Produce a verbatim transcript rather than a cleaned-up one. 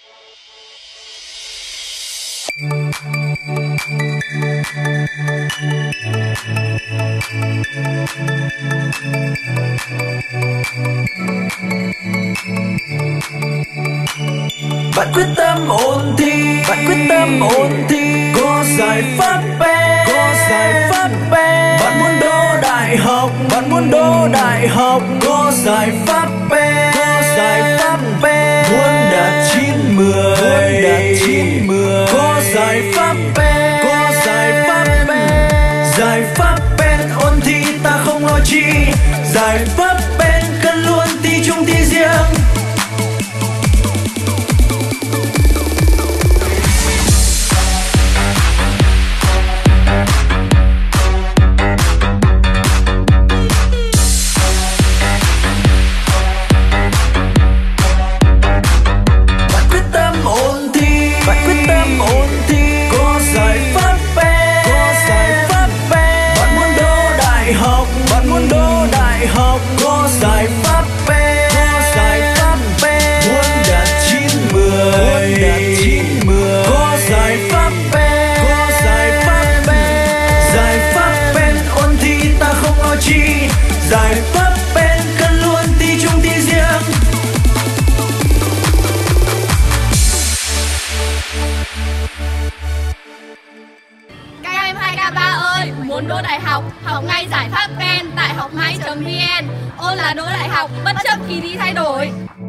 Bạn quyết tâm ôn thi, bạn quyết tâm ôn thi, có giải pháp bè, có giải pháp bè. Bạn muốn đỗ đại học, bạn muốn đỗ đại học, có giải pháp bè, có giải pháp bè. Muốn đạt chín mười, muốn đạt chín mười, có giải pháp bè, có giải pháp bè. Giải pháp bè ôn thi ta không lo chi, giải pháp bè cần luôn thi chung thi riêng. Bạn muốn đỗ đại học, có giải pháp bè, có giải pháp bè. Muốn đạt chín mười, muốn đạt chín mười, có giải pháp bè, có giải pháp bè. Giải pháp bè ôn thi ta không lo chi, giải pháp bè cần luôn thi chung thi riêng. Các em hai k ba ơi, muốn đỗ đại học, học ngay giải pháp pen tại học hai chấm vn. Ôn là đỗ đại học, bất chấp kỳ thi thay đổi.